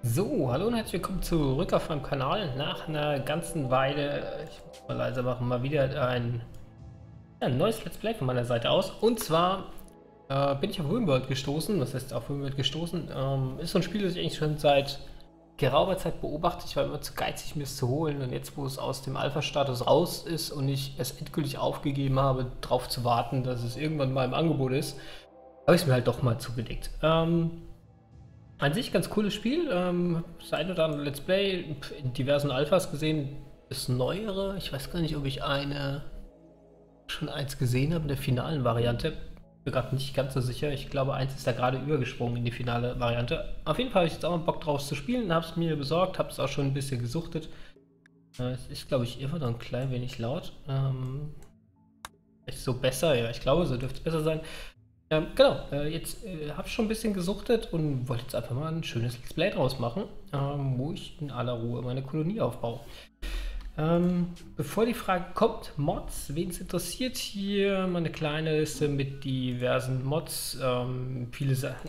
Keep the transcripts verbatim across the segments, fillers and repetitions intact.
So, hallo und herzlich willkommen zurück auf meinem Kanal. Nach einer ganzen Weile, ich muss mal leiser machen, mal wieder ein, ja, ein neues Let's Play von meiner Seite aus. Und zwar äh, bin ich auf RimWorld gestoßen. Was heißt auf RimWorld gestoßen? Ähm, ist so ein Spiel, das ich eigentlich schon seit geraumer Zeit beobachte. Ich war immer zu geizig, mir es zu holen. Und jetzt, wo es aus dem Alpha-Status raus ist und ich es endgültig aufgegeben habe, darauf zu warten, dass es irgendwann mal im Angebot ist, habe ich es mir halt doch mal zugelegt. Ähm, An sich ganz cooles Spiel. Ähm, das ein oder andere Let's Play in diversen Alphas gesehen. Das neuere, ich weiß gar nicht, ob ich eine schon eins gesehen habe in der finalen Variante. Bin gerade nicht ganz so sicher. Ich glaube, eins ist da gerade übergesprungen in die finale Variante. Auf jeden Fall habe ich jetzt auch mal Bock drauf zu spielen. Habe es mir besorgt, habe es auch schon ein bisschen gesuchtet. Äh, es ist, glaube ich, immer noch ein klein wenig laut. Ähm, ist so besser, ja, ich glaube, so dürfte es besser sein. Ähm, genau, äh, jetzt äh, habe ich schon ein bisschen gesuchtet und wollte jetzt einfach mal ein schönes Let's Play draus machen, ähm, wo ich in aller Ruhe meine Kolonie aufbaue. Ähm, bevor die Frage kommt, Mods, wen es interessiert, hier mal eine kleine Liste mit diversen Mods, ähm, viele Sachen,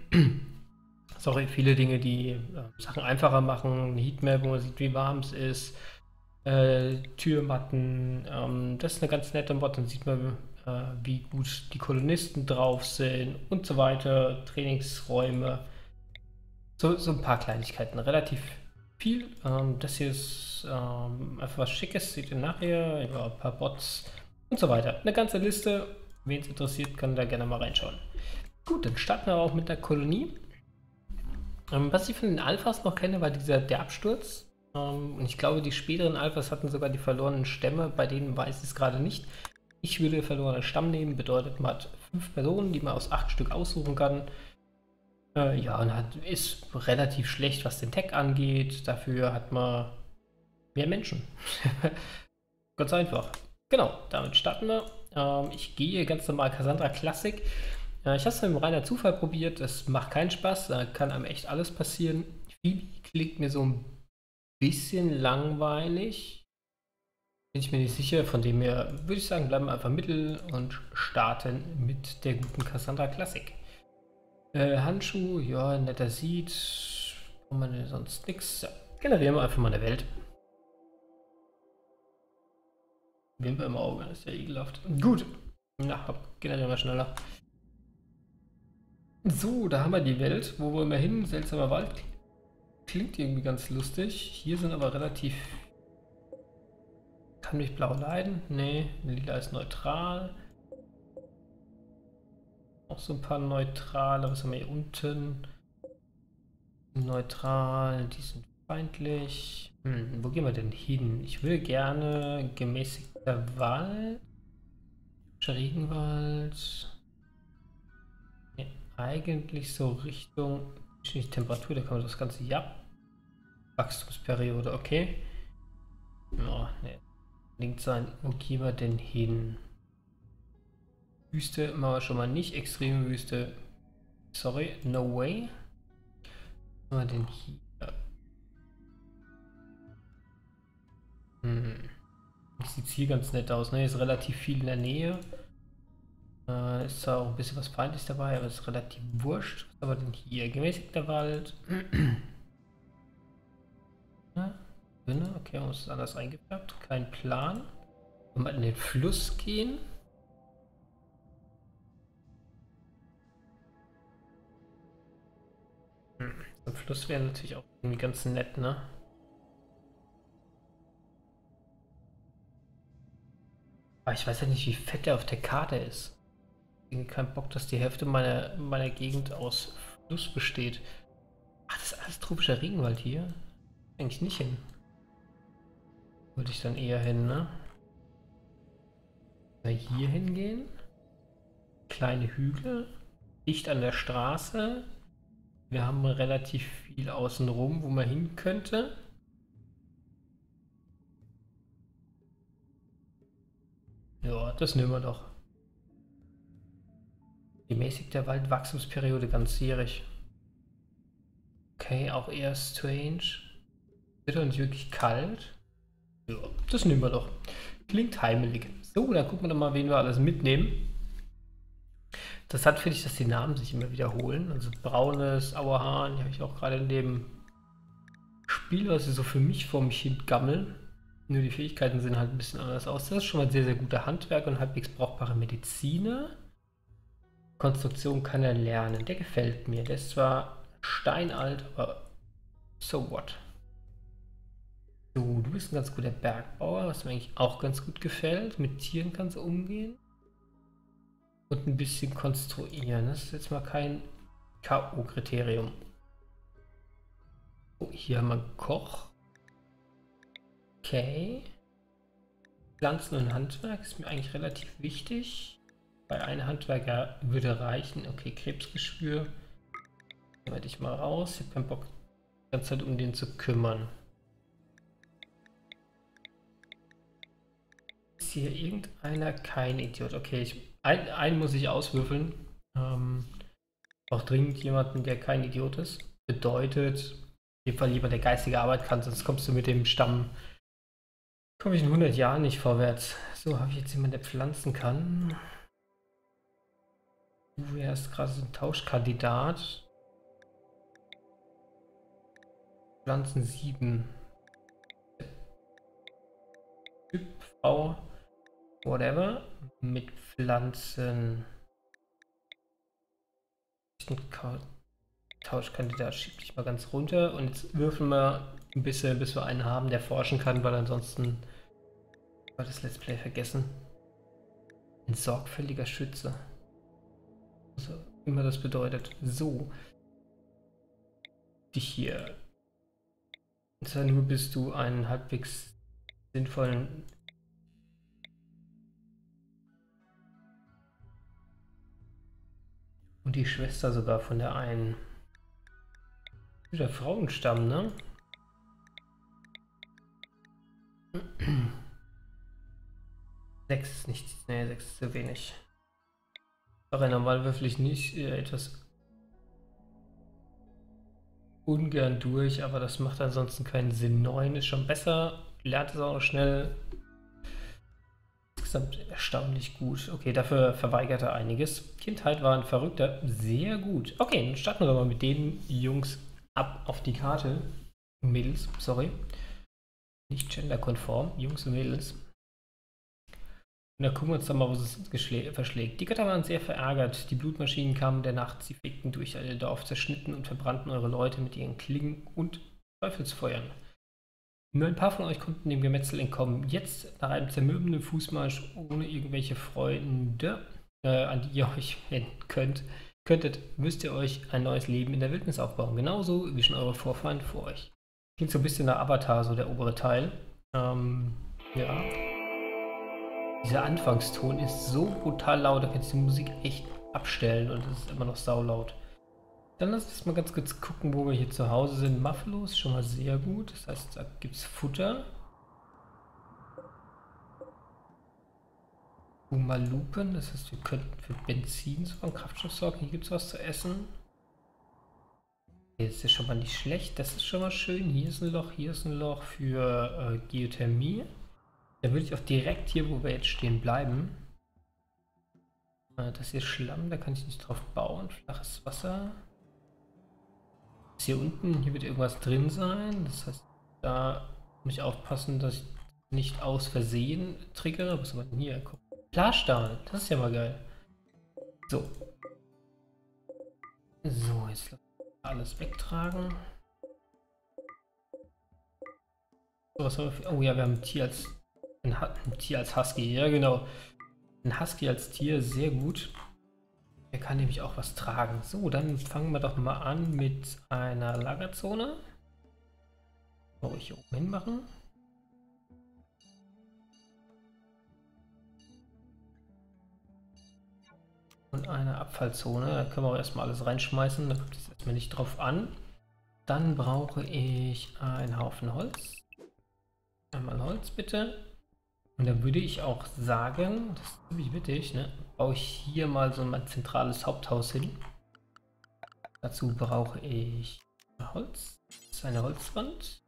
sorry, viele Dinge, die äh, Sachen einfacher machen, eine Heatmap, wo man sieht, wie warm es ist, äh, Türmatten, ähm, das ist eine ganz nette Mod, dann sieht man, äh, wie gut die Kolonisten drauf sind und so weiter, Trainingsräume, so, so ein paar Kleinigkeiten, relativ viel. Ähm, das hier ist ähm, einfach was Schickes, seht ihr nachher, ja, ein paar Bots und so weiter. Eine ganze Liste, wen es interessiert, kann da gerne mal reinschauen. Gut, dann starten wir auch mit der Kolonie. Ähm, was ich von den Alphas noch kenne, war dieser der Absturz. Ähm, und ich glaube, die späteren Alphas hatten sogar die verlorenen Stämme, bei denen weiß ich es gerade nicht. Ich würde verlorenen Stamm nehmen, bedeutet, man hat fünf Personen, die man aus acht Stück aussuchen kann. Äh, ja, und hat, ist relativ schlecht, was den Tech angeht. Dafür hat man mehr Menschen. Ganz einfach. Genau, damit starten wir. Ähm, ich gehe ganz normal Cassandra Classic. Äh, ich habe es mit dem reiner Zufall probiert. Das macht keinen Spaß. Da kann einem echt alles passieren. Phoebe klingt mir so ein bisschen langweilig. Bin ich mir nicht sicher. Von dem her würde ich sagen, bleiben wir einfach mittel und starten mit der guten Cassandra Classic. Äh, Handschuh, ja, netter Seed. Brauchen wir denn sonst nichts. Ja, generieren wir einfach mal eine Welt. Wimper im Auge, das ist ja ekelhaft. Gut. Na, hopp, generieren wir schneller. So, da haben wir die Welt. Wo wollen wir hin? Seltsamer Wald. Klingt irgendwie ganz lustig. Hier sind aber relativ... Kann mich blau leiden? Nee, lila ist neutral. Auch so ein paar neutrale. Was haben wir hier unten? Neutral, die sind feindlich. Hm, wo gehen wir denn hin? Ich will gerne gemäßigter Wald. Regenwald. Nee, eigentlich so Richtung die Temperatur, da kann man das Ganze, ja. Wachstumsperiode, okay. Ja, ne. Links sein, wo gehen wir denn hin? Wüste machen wir schon mal nicht, extreme Wüste. Sorry, no way. Was haben wir denn hier? Hm. Das sieht hier ganz nett aus, ne? Ist relativ viel in der Nähe. Äh, ist zwar auch ein bisschen was Feindliches dabei, aber ist relativ wurscht. Was haben wir denn hier? Gemäßigter Wald. Ja, okay, man muss es anders eingefärbt. Kein Plan. Wenn wir in den Fluss gehen. Hm. Im Fluss wäre natürlich auch irgendwie ganz nett, ne? Aber ich weiß ja nicht, wie fett der auf der Karte ist. Ich habe keinen Bock, dass die Hälfte meiner, meiner Gegend aus Fluss besteht. Ach, das ist alles tropischer Regenwald hier? Eigentlich nicht hin. Würde ich dann eher hin, ne? Mal hier hingehen. Kleine Hügel. Dicht an der Straße. Wir haben relativ viel außenrum, wo man hin könnte. Ja, das nehmen wir doch. Gemäßigter Waldwachstumsperiode ganzjährig. Okay, auch eher strange. Wird doch nicht wirklich kalt. Ja, das nehmen wir doch. Klingt heimelig. So, dann gucken wir doch mal, wen wir alles mitnehmen. Interessant finde ich, dass die Namen sich immer wiederholen. Also braunes Auerhahn, die habe ich auch gerade in dem Spielweise so für mich vor mich hin gammeln. Nur die Fähigkeiten sehen halt ein bisschen anders aus. Das ist schon mal sehr, sehr guter Handwerk und halbwegs brauchbare Mediziner. Konstruktion kann er lernen. Der gefällt mir. Der ist zwar steinalt, aber so what. So, du bist ein ganz guter Bergbauer, was mir eigentlich auch ganz gut gefällt. Mit Tieren kannst du umgehen. Und ein bisschen konstruieren. Das ist jetzt mal kein K O-Kriterium. Oh, hier haben wir einen Koch. Okay. Pflanzen und Handwerk ist mir eigentlich relativ wichtig. Bei einem Handwerker würde reichen. Okay, Krebsgeschwür. Nehmen wir dich mal raus. Ich habe keinen Bock, die ganze Zeit um den zu kümmern. Ist hier irgendeiner kein Idiot? Okay, ich, ein, einen muss ich auswürfeln. Ähm, auch dringend jemanden, der kein Idiot ist. Bedeutet, in jedem Fall lieber der geistige Arbeit kann, sonst kommst du mit dem Stamm, komme ich in hundert Jahren nicht vorwärts. So, habe ich jetzt jemanden, der pflanzen kann. Du wärst gerade so ein Tauschkandidat. Pflanzen sieben. Typ, Frau, whatever. Mit Pflanzen. Tauschkandidat schiebe ich mal ganz runter und jetzt würfeln wir ein bisschen, bis wir einen haben, der forschen kann, weil ansonsten war das Let's Play vergessen. Ein sorgfältiger Schütze. Also immer das bedeutet. So. Dich hier. Zwar nur bist du einen halbwegs sinnvollen und die Schwester sogar von der einen. Der Frauenstamm, ne? Sechs ist nicht, ne, sechs ist zu wenig. Aber normal würfel ich nicht äh, etwas ungern durch, aber das macht ansonsten keinen Sinn. neun ist schon besser, lernt es auch noch schnell. Insgesamt erstaunlich gut. Okay, dafür verweigert er einiges. Kindheit war ein Verrückter. Sehr gut. Okay, dann starten wir doch mal mit den Jungs ab auf die Karte. Mädels, sorry. Nicht genderkonform. Jungs und Mädels. Und dann gucken wir uns dann mal, wo es verschlägt. Die Götter waren sehr verärgert. Die Blutmaschinen kamen der Nacht. Sie fegten durch alle Dorf, zerschnitten und verbrannten eure Leute mit ihren Klingen und Teufelsfeuern. Nur ein paar von euch konnten dem Gemetzel entkommen. Jetzt, nach einem zermürbenden Fußmarsch ohne irgendwelche Freunde, äh, an die ihr euch wenden könnt, könntet, müsst ihr euch ein neues Leben in der Wildnis aufbauen. Genauso wie schon eure Vorfahren vor euch. Klingt so ein bisschen nach Avatar, so der obere Teil. Ähm, ja. Dieser Anfangston ist so brutal laut, da kannst du die Musik echt abstellen und es ist immer noch saulaut. Dann lass uns mal ganz kurz gucken, wo wir hier zu Hause sind. Muffalo ist schon mal sehr gut, das heißt, da gibt es Futter. Umalupen, das heißt, wir könnten für Benzin so einen Kraftstoff sorgen. Hier gibt es was zu essen. Hier ist ja schon mal nicht schlecht, das ist schon mal schön. Hier ist ein Loch, hier ist ein Loch für äh, Geothermie. Da würde ich auch direkt hier, wo wir jetzt stehen, bleiben. Äh, das hier ist Schlamm, da kann ich nicht drauf bauen. Flaches Wasser. Das hier unten, hier wird irgendwas drin sein. Das heißt, da muss ich aufpassen, dass ich nicht aus Versehen triggere. Was haben wir denn hier? Klarstahl, das ist ja mal geil. So. So, jetzt alles wegtragen. So, was haben wir für, oh ja, wir haben ein Tier als ein, ein Tier als Husky. Ja, genau. Ein Husky als Tier, sehr gut. Er kann nämlich auch was tragen. So, dann fangen wir doch mal an mit einer Lagerzone. Wo ich hier oben hin machen. Und eine Abfallzone. Da können wir auch erstmal alles reinschmeißen. Da kommt es erstmal nicht drauf an. Dann brauche ich einen Haufen Holz. Einmal Holz bitte. Und dann würde ich auch sagen, das ist ziemlich wichtig, ne? Baue ich hier mal so ein zentrales Haupthaus hin. Dazu brauche ich Holz. Das ist eine Holzwand.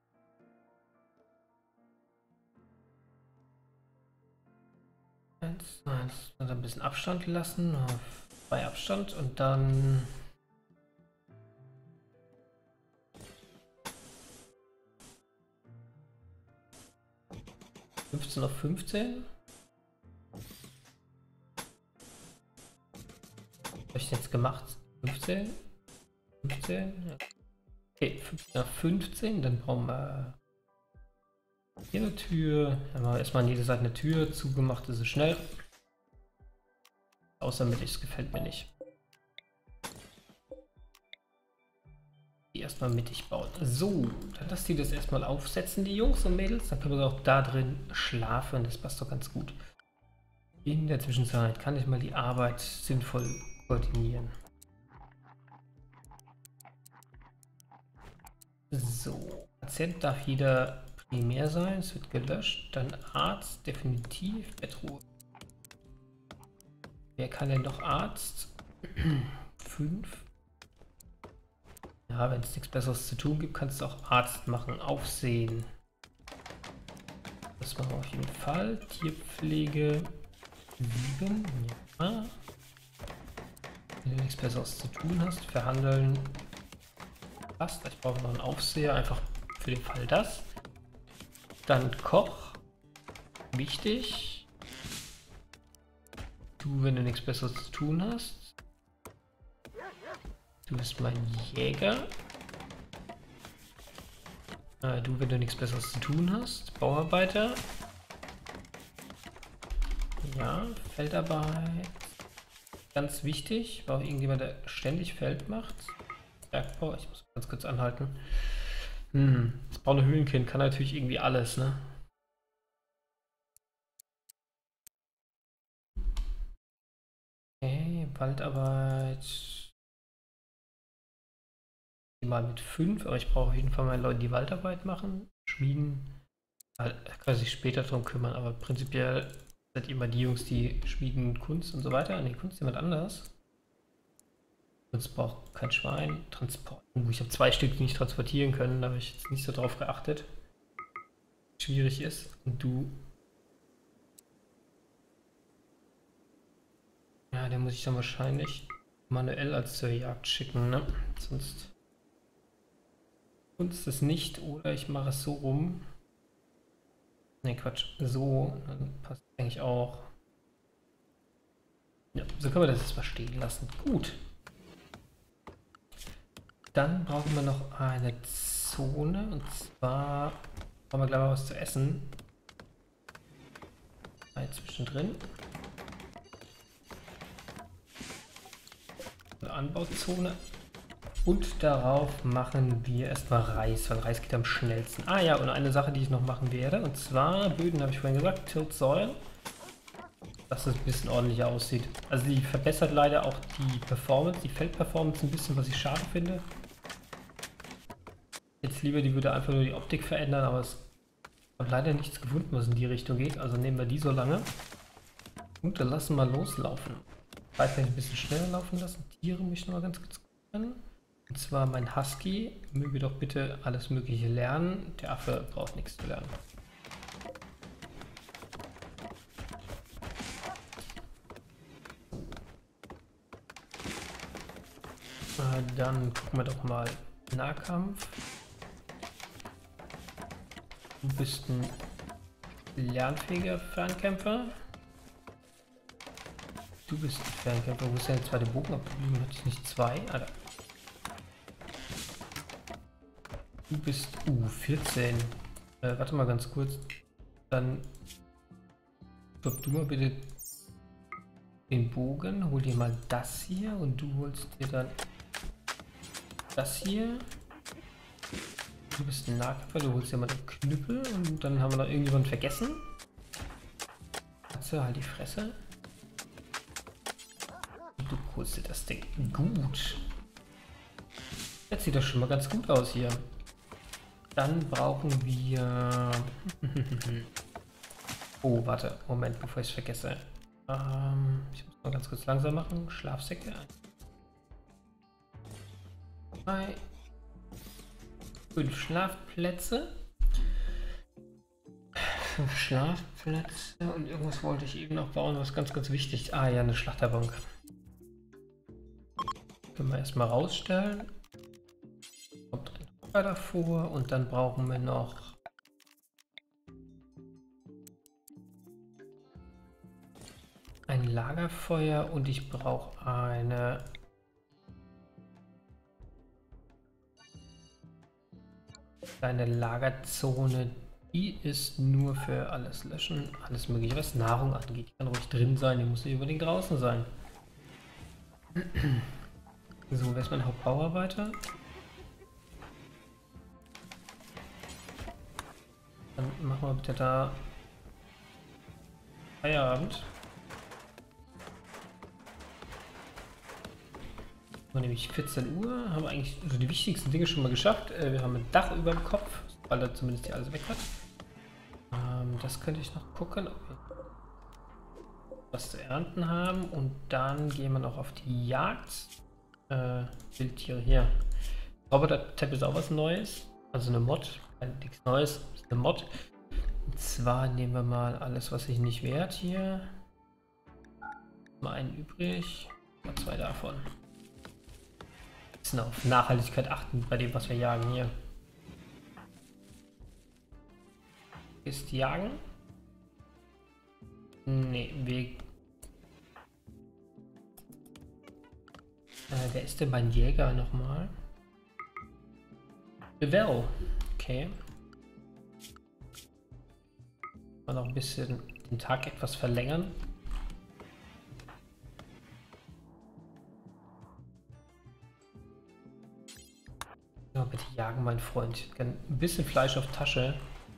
Eins, eins, und ein bisschen Abstand lassen, bei Abstand und dann fünfzehn auf fünfzehn. Was habe ich jetzt gemacht? fünfzehn? fünfzehn? Ja. Okay, fünfzehn auf fünfzehn. Dann brauchen wir hier eine Tür. Dann haben wir erstmal an jeder Seite eine Tür zugemacht. Das ist schnell. Außer mittig, das gefällt mir nicht. Die erstmal mittig bauen. So, dann lass die das erstmal aufsetzen, die Jungs und Mädels. Dann können wir auch da drin schlafen. Das passt doch ganz gut. In der Zwischenzeit kann ich mal die Arbeit sinnvoll koordinieren. So, Patient darf jeder primär sein. Es wird gelöscht. Dann Arzt, definitiv. Bettruhe. Wer kann denn noch Arzt? fünf. Ja, wenn es nichts Besseres zu tun gibt, kannst du auch Arzt machen. Aufsehen. Das machen wir auf jeden Fall. Tierpflege sieben. Ja. Wenn du nichts Besseres zu tun hast, verhandeln. Passt. Ich brauche noch einen Aufseher, einfach für den Fall das. Dann Koch. Wichtig. Du, wenn du nichts Besseres zu tun hast. Du bist mein Jäger. Äh, du, wenn du nichts Besseres zu tun hast. Bauarbeiter. Ja, Feldarbeit. Ganz wichtig. War auch irgendjemand, der ständig Feld macht. Bergbau. Ich muss ganz kurz anhalten. Hm, das braune Höhlenkind kann natürlich irgendwie alles, ne? Okay, Waldarbeit. Mal mit fünf, aber ich brauche auf jeden Fall mal Leute, die Waldarbeit machen. Schmieden. Da kann sich später drum kümmern, aber prinzipiell seid ihr immer die Jungs, die schmieden Kunst und so weiter. Ne, Kunst jemand anders. Kunst braucht kein Schwein. Transport. Uh, ich habe zwei Stück, die nicht transportieren können, da habe ich jetzt nicht so drauf geachtet. Schwierig ist. Und du. Ja, den muss ich dann wahrscheinlich manuell als zur Jagd schicken, ne? Sonst. Kunst es nicht, oder ich mache es so rum. Ne, Quatsch. So, dann passt eigentlich auch. Ja, so können wir das jetzt mal stehen lassen. Gut. Dann brauchen wir noch eine Zone. Und zwar brauchen wir gleich mal was zu essen. Mal zwischendrin. Eine Anbauzone. Und darauf machen wir erstmal Reis, weil Reis geht am schnellsten. Ah ja, und eine Sache, die ich noch machen werde, und zwar Böden, habe ich vorhin gesagt, Tilt Soil, dass es ein bisschen ordentlicher aussieht. Also die verbessert leider auch die Performance, die Feldperformance ein bisschen, was ich schade finde. Jetzt lieber, die würde einfach nur die Optik verändern, aber es habe leider nichts gefunden, was in die Richtung geht. Also nehmen wir die so lange. Und dann lassen wir loslaufen. Vielleicht ein bisschen schneller laufen lassen. Tiere möchte ich noch mal ganz kurz gucken. Und zwar mein Husky möge doch bitte alles Mögliche lernen. Der Affe braucht nichts zu lernen. Äh, dann gucken wir doch mal Nahkampf. Du bist ein lernfähiger Fernkämpfer. Du bist ein Fernkämpfer. Wo ist denn der zweite Bogen abgeblieben? Hatte ich nicht zwei? Alter. Du bist uh, vierzehn. Äh, warte mal ganz kurz. Dann stopp du mal bitte den Bogen. Hol dir mal das hier und du holst dir dann das hier. Du bist ein Nahkämpfer, du holst dir mal den Knüppel und dann haben wir noch irgendjemanden vergessen. Katze, halt die Fresse. Und du holst dir das Ding. Gut. Jetzt sieht das schon mal ganz gut aus hier. Dann brauchen wir... Oh, warte. Moment, bevor ich es vergesse. Ähm, ich muss mal ganz kurz langsam machen. Schlafsäcke. Drei. Fünf Schlafplätze. Fünf Schlafplätze. Und irgendwas wollte ich eben noch bauen, was ganz, ganz wichtig ist. Ah ja, eine Schlachterbank. Können wir erstmal rausstellen. Kommt ein Hocker davor und dann brauchen wir noch ein Lagerfeuer und ich brauche eine kleine Lagerzone. Die ist nur für alles löschen, alles mögliche, was Nahrung angeht. Die kann ruhig drin sein, die muss nicht unbedingt draußen sein. So, wer ist mein Hauptbauarbeiter? Dann machen wir bitte da Feierabend. Nämlich vierzehn Uhr, haben wir eigentlich also die wichtigsten Dinge schon mal geschafft. Wir haben ein Dach über dem Kopf, weil er zumindest hier alles weg hat. Ähm, das könnte ich noch gucken, ob wir was zu ernten haben. Und dann gehen wir noch auf die Jagd. Äh, Wildtiere hier. Roboter-Tab ist auch was Neues. Also eine Mod. Nichts Neues, ist eine Mod. Und zwar nehmen wir mal alles, was sich nicht wehrt hier. Mal einen übrig. Mal zwei davon. Auf Nachhaltigkeit achten bei dem, was wir jagen hier. Ist jagen? Nee, Weg. Äh, wer ist denn mein Jäger nochmal? Bevel. Okay. Mal noch ein bisschen den Tag etwas verlängern. Ja, bitte jagen, mein Freund. Ich kann ein bisschen Fleisch auf Tasche.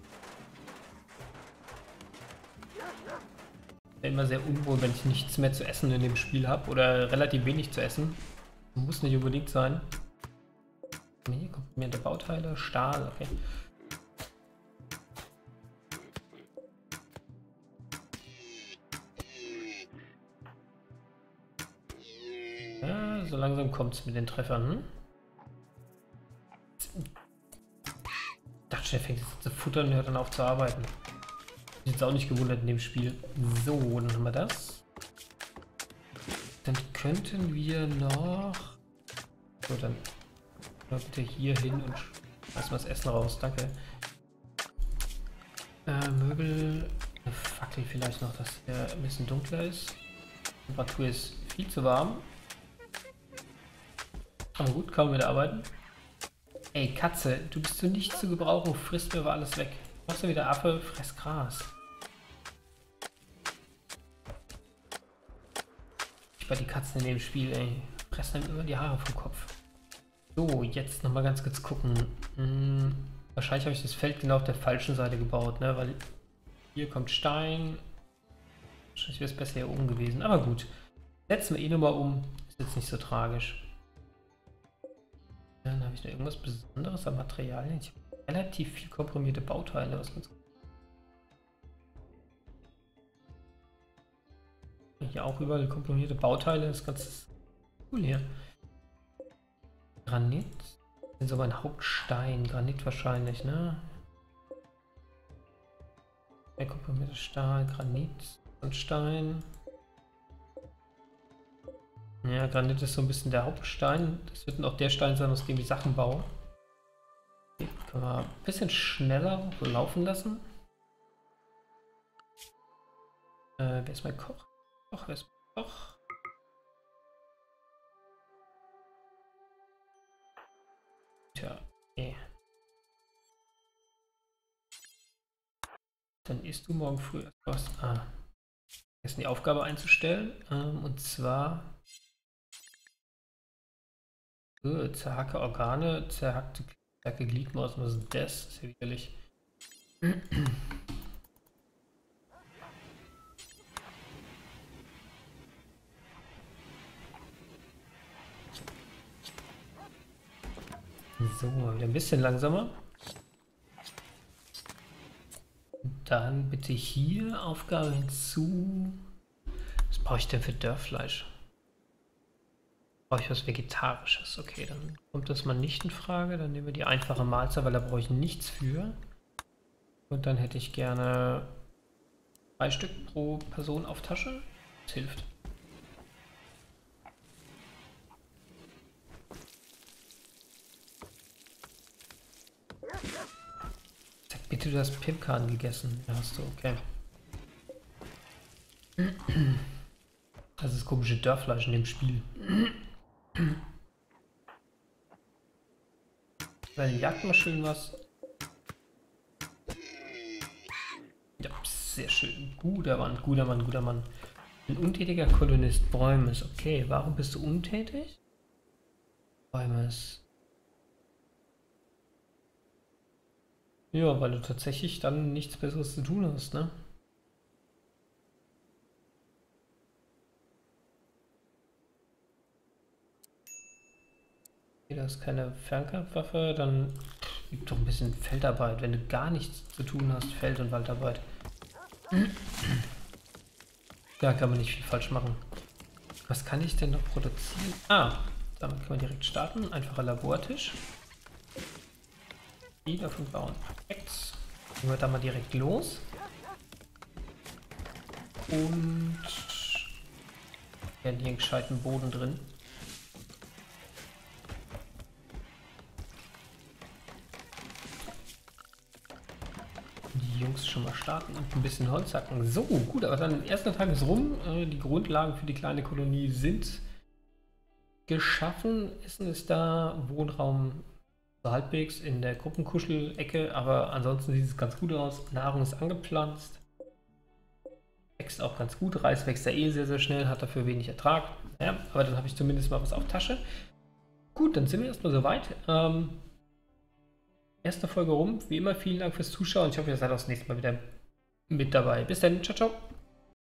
Ich bin immer sehr unwohl, wenn ich nichts mehr zu essen in dem Spiel habe oder relativ wenig zu essen. Muss nicht unbedingt sein. Hier komprimierte Bauteile, Stahl, okay. Ja, so langsam kommt es mit den Treffern. Hm? Ich dachte, der fängt jetzt an zu futtern und hört dann auf zu arbeiten. Ist jetzt auch nicht gewundert in dem Spiel. So, dann haben wir das. Dann könnten wir noch... So, dann bitte hier hin und schmeißen wir das Essen raus. Danke. Äh, Möbel... Eine Fackel vielleicht noch, dass hier ein bisschen dunkler ist. Die Temperatur ist viel zu warm. Aber gut, kann man wieder arbeiten. Ey, Katze, du bist so nicht zu gebrauchen, frisst mir aber alles weg. Machst du wieder Affe, fress Gras. Ich war die Katzen in dem Spiel, ey. Fressen einem immer die Haare vom Kopf. So, jetzt nochmal ganz kurz gucken. Hm, wahrscheinlich habe ich das Feld genau auf der falschen Seite gebaut, ne? Weil hier kommt Stein. Wahrscheinlich wäre es besser hier oben gewesen, aber gut. Setzen wir eh nochmal um. Ist jetzt nicht so tragisch. Dann habe ich noch irgendwas Besonderes an Materialien. Ich habe relativ viel komprimierte Bauteile. Was ganz hier auch überall komprimierte Bauteile. Das ist ganz cool hier. Granit. Das ist aber ein Hauptstein. Granit wahrscheinlich, ne? Der komprimierte Stahl, Granit und Stein. Ja, Granit ist so ein bisschen der Hauptstein. Das wird dann auch der Stein sein, aus dem ich Sachen baue. Okay, können wir ein bisschen schneller laufen lassen. Äh, wer ist mein Koch? Koch, wer ist mein Koch? Tja, okay. Dann isst du morgen früh etwas. Ah. Jetzt die Aufgabe einzustellen. Ähm, und zwar äh, zerhacke Organe, zerhackte, zerhackte Gliedmaßen. Was ist das? Das ist ja widerlich. So, wieder ein bisschen langsamer. Dann bitte hier Aufgabe hinzu. Was brauche ich denn für Dörrfleisch? Brauche ich was Vegetarisches? Okay, dann kommt das mal nicht in Frage. Dann nehmen wir die einfache Mahlzeit, weil da brauche ich nichts für. Und dann hätte ich gerne drei Stück pro Person auf Tasche. Das hilft. Bitte, du hast Pimkan gegessen. Ja, hast du, okay. Das ist komische Dörrfleisch in dem Spiel. Dann jagt mal schön was. Ja, sehr schön. Guter Mann, guter Mann, guter Mann. Ein untätiger Kolonist Bäumes. Okay, warum bist du untätig? Bäumes. Ja, weil du tatsächlich dann nichts Besseres zu tun hast, ne? Okay, das ist keine Fernkampfwaffe, dann gibt doch ein bisschen Feldarbeit, wenn du gar nichts zu tun hast, Feld- und Waldarbeit. Da kann man nicht viel falsch machen. Was kann ich denn noch produzieren? Ah, damit kann man direkt starten. Einfacher Labortisch. Die davon bauen. Perfekt. Gehen wir da mal direkt los. Und wir haben hier einen gescheiten Boden drin. Die Jungs schon mal starten und ein bisschen Holz hacken. So, gut, aber dann der erste Tag ist rum. Die Grundlagen für die kleine Kolonie sind geschaffen. Essen ist da, Wohnraum so halbwegs in der Gruppenkuschelecke, aber ansonsten sieht es ganz gut aus. Nahrung ist angepflanzt. Wächst auch ganz gut. Reis wächst ja eh sehr, sehr schnell, hat dafür wenig Ertrag. Ja, aber dann habe ich zumindest mal was auf Tasche. Gut, dann sind wir erstmal soweit. Ähm, erste Folge rum. Wie immer, vielen Dank fürs Zuschauen. Ich hoffe, ihr seid auch das nächste Mal wieder mit dabei. Bis dann. Ciao, ciao.